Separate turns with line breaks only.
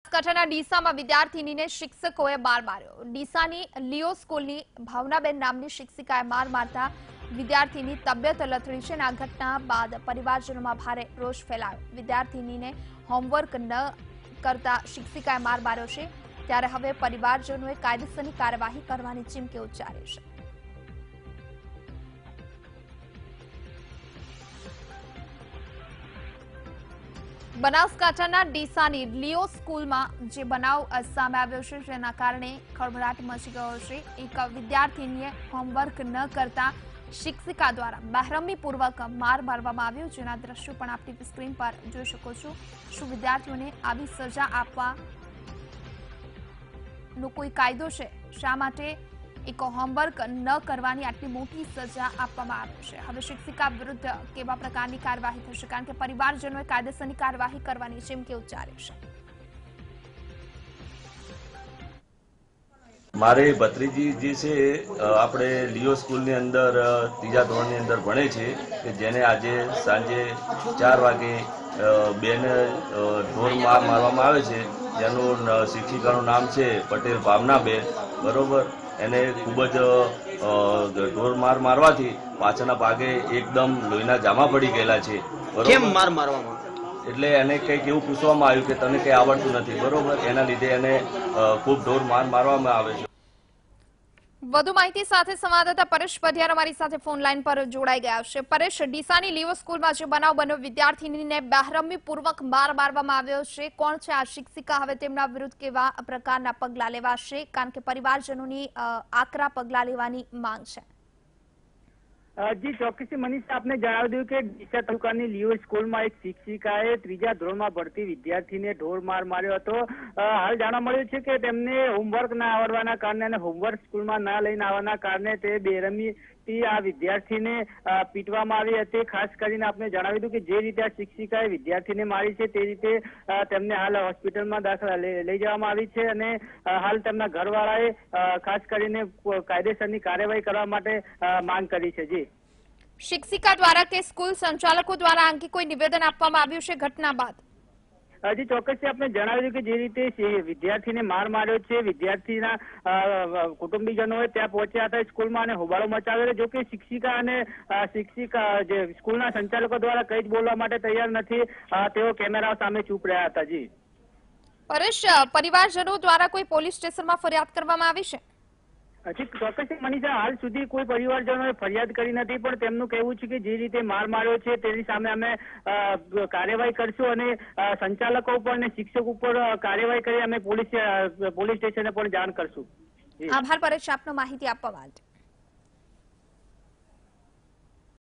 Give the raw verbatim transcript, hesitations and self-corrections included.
બનાસકાંઠાના ડીસામાં વિદ્યાર્થીનીને શિક્ષકોએ માર માર્યો। ડીસાની લિયો સ્કૂલની ભાવનાબેન નામની શિક્ષિકાએ માર મારતા વિદ્યાર્થીની તબિયત લથડી છે। આ ઘટના બાદ પરિવારજનોમાં ભારે રોષ ફેલાયો। વિદ્યાર્થીનીને હોમવર્ક ન કરતા શિક્ષિકાએ માર માર્યો છે, ત્યારે હવે પરિવારજનોએ કાયદેસરની કાર્યવાહી કરવાની ચીમકી ઉચ્ચારી છે। બનાસકાંઠાના ડીસાની લિયો સ્કૂલમાં જે બનાવ સામે આવ્યો છે, જેના કારણે ખળભળાટ મચી ગયો છે। એક વિદ્યાર્થીનીએ હોમવર્ક ન કરતા શિક્ષિકા દ્વારા બેરહમીપૂર્વક માર મારવામાં આવ્યો, જેના દ્રશ્યો પણ આપ ટીવી સ્ક્રીન પર જોઈ શકો છો। શું વિદ્યાર્થીઓને આવી સજા આપવાનો કોઈ કાયદો છે? શા માટે એક હોમવર્ક ન કરવાની આટલી મોટી સજા આપવામાં આવી છે? હવે શિક્ષિકા વિરુદ્ધ કેવા પ્રકારની કાર્યવાહી થશે? કારણ કે પરિવારજનોએ કાયદેસરની કાર્યવાહી કરવાની ચીમકી ઉચ્ચારી છે।
મારી ભત્રીજી જે છે આપણે લિયો સ્કૂલની અંદર ત્રીજા ધોરણની અંદર ભણે છે કે જેને આજે સાંજે ચાર વાગે બેને ઢોર માર મારવામાં આવે છે, જેનું શિક્ષિકાનું નામ છે પટેલ ભાવનાબેન, બરોબર। એને ખૂબ જ ઢોર માર મારવાથી પાછળના ભાગે એકદમ લોહીના જામા પડી ગયેલા છે,
કેમ માર મારવામાં?
એટલે એને કંઈક એવું પૂછવામાં આવ્યું કે તને કંઈ આવડતું નથી, બરોબર। એના લીધે એને ખૂબ ઢોર માર મારવામાં આવે છે।
વધુ માહિતી સાથે સંવાદદાતા પરેશ પઢિયાર અમારી સાથે ફોન લાઈન પર જોડાઈ ગયા છે। પરેશ, ડીસાની લિયો સ્કૂલમાં જે બનાવ બન્યો, વિદ્યાર્થીનીને બેરહમીપૂર્વક માર મારવામાં આવ્યો છે, કોણ છે આ શિક્ષિકા? હવે તેમના વિરુદ્ધ કેવા પ્રકારના પગલાં લેવાશે? કારણ કે પરિવારજનોની આકરા પગલાં લેવાની માંગ છે।
જી ચોક્કસથી મનીષા, આપને જણાવી દઉં કે ડીસા તાલુકાની લિયો સ્કૂલમાં એક શિક્ષિકાએ ત્રીજા ધોરણમાં ભણતી વિદ્યાર્થીને ઢોર માર માર્યો હતો। હાલ જાણવા મળ્યું છે કે તેમને હોમવર્ક ના આવડવાના કારણે અને હોમવર્ક સ્કૂલમાં ના લઈને આવવાના કારણે તે બેરહમીથી આ વિદ્યાર્થીને પીટવામાં આવી હતી। ખાસ કરીને આપને જણાવી દઉં કે જે રીતે આ શિક્ષિકાએ વિદ્યાર્થીને મારી છે તે રીતે તેમને હાલ હોસ્પિટલમાં દાખલ લઈ જવામાં આવી છે અને હાલ તેમના ઘરવાળાએ ખાસ કરીને કાયદેસરની કાર્યવાહી કરવા માટે માંગ કરી છે। જી,
શિક્ષિકા દ્વારા કે સ્કૂલ સંચાલકો દ્વારા અંગે કોઈ નિવેદન આપવામાં આવ્યું છે ઘટના બાદ?
હજી ચોક્કસથી આપણે જણાવ્યું કે જે રીતે વિદ્યાર્થીને માર માર્યો છે, વિદ્યાર્થીના કુટુંબીજનોએ ત્યાં પહોંચ્યા હતા સ્કૂલમાં અને હોબાળો મચાવ્યો। જો કે શિક્ષિકા અને શિક્ષિકા જે સ્કૂલના સંચાલકો દ્વારા કંઈ જ બોલવા માટે તૈયાર નથી, તેઓ કેમેરા સામે ચૂપ રહ્યા હતા। જી
પરેશ, પરિવારજનો દ્વારા કોઈ પોલીસ સ્ટેશનમાં ફરિયાદ કરવામાં આવી છે?
હજી ચોક્કસ મનીષા, હાલ સુધી કોઈ પરિવારજનોએ ફરિયાદ કરી નથી, પણ તેમનું કહેવું છે કે જે રીતે માર માર્યો છે તેની સામે અમે કાર્યવાહી કરશું અને સંચાલકો ઉપર અને શિક્ષક ઉપર કાર્યવાહી કરી અમે પોલીસ પોલીસ સ્ટેશને પણ જાણ કરશું।
આભાર પરેશ, આપનો માહિતી આપવા માટે।